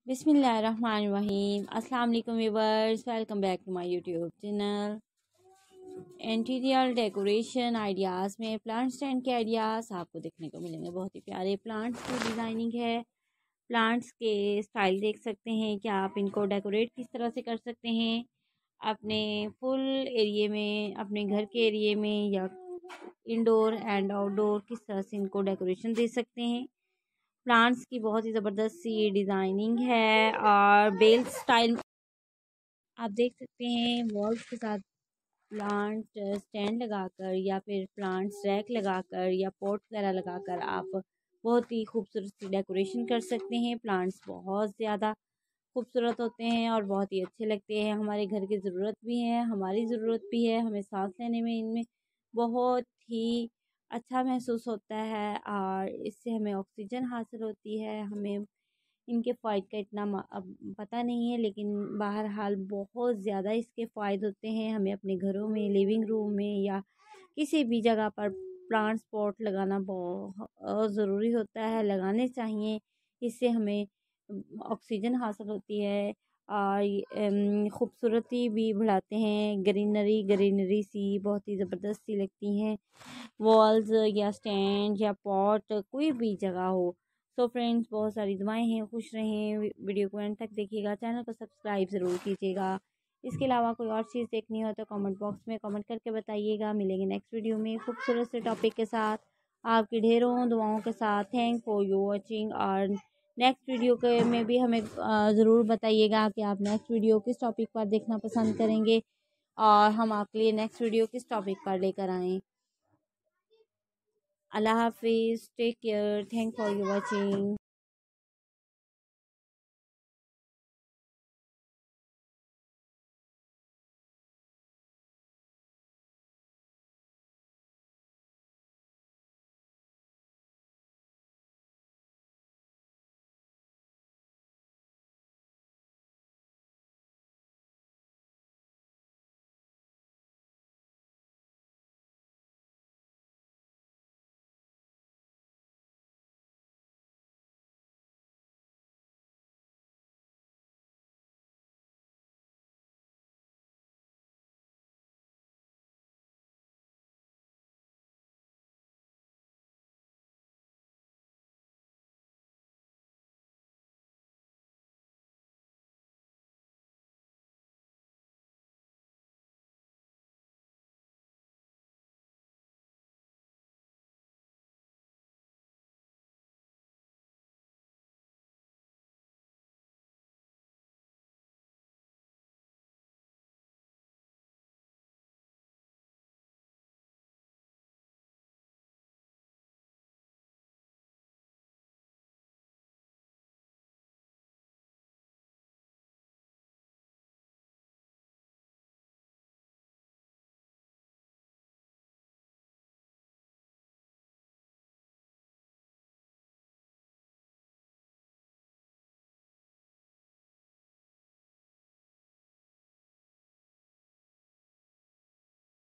बिस्मिल्लाहिर्रहमानिर्रहीम। अस्सलाम वालेकुम viewers, welcome back to my YouTube channel. Interior decoration ideas में प्लांट स्टैंड के आइडियाज़ आपको देखने को मिलेंगे। बहुत ही प्यारे प्लांट्स की डिज़ाइनिंग है। प्लांट्स के स्टाइल देख सकते हैं कि आप इनको डेकोरेट किस तरह से कर सकते हैं अपने फुल एरिए में, अपने घर के एरिए में, या इंडोर एंड आउटडोर किस तरह से इनको डेकोरेशन दे सकते हैं। प्लांट्स की बहुत ही ज़बरदस्त सी डिज़ाइनिंग है और बेल स्टाइल आप देख सकते हैं। वॉल्स के साथ प्लांट स्टैंड लगाकर या फिर प्लांट्स रैक लगाकर या पॉट वगैरह लगाकर आप बहुत ही खूबसूरत सी डेकोरेशन कर सकते हैं। प्लांट्स बहुत ज़्यादा खूबसूरत होते हैं और बहुत ही अच्छे लगते हैं। हमारे घर की ज़रूरत भी है, हमारी ज़रूरत भी है। हमें सांस लेने में इनमें बहुत ही अच्छा महसूस होता है और इससे हमें ऑक्सीजन हासिल होती है। हमें इनके फ़ायदे का इतना अब पता नहीं है, लेकिन बहरहाल बहुत ज़्यादा इसके फ़ायदे होते हैं। हमें अपने घरों में, लिविंग रूम में या किसी भी जगह पर प्लांट्स पॉट लगाना बहुत ज़रूरी होता है, लगाने चाहिए। इससे हमें ऑक्सीजन हासिल होती है और खूबसूरती भी बढ़ाते हैं। ग्रीनरी ग्रीनरी सी बहुत ही ज़बरदस्त सी लगती हैं वॉल्स या स्टैंड या पॉट, कोई भी जगह हो। सो फ्रेंड्स, बहुत सारी दुआएं हैं। खुश रहें। वीडियो को एंड तक देखिएगा, चैनल को सब्सक्राइब ज़रूर कीजिएगा। इसके अलावा कोई और चीज़ देखनी हो तो कमेंट बॉक्स में कमेंट करके बताइएगा। मिलेंगे नेक्स्ट वीडियो में खूबसूरत से टॉपिक के साथ, आपकी ढेरों दुआओं के साथ। Thank for you watching. और नेक्स्ट वीडियो के में भी हमें ज़रूर बताइएगा कि आप नेक्स्ट वीडियो किस टॉपिक पर देखना पसंद करेंगे और हम आपके लिए नेक्स्ट वीडियो किस टॉपिक पर लेकर आएँ। अल्लाह हाफिज़, take care, thank for you watching.